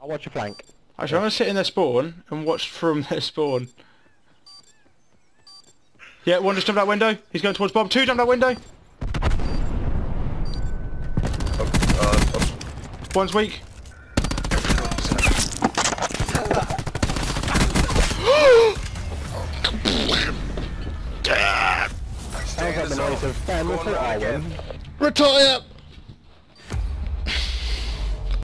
I'll watch your flank. Actually, I'm gonna sit in their spawn and watch from their spawn. Yeah, one just jumped out window. He's going towards bomb. Two jumped out window. One's weak. Sounds like the noise of Ben. Let's I win. Retire!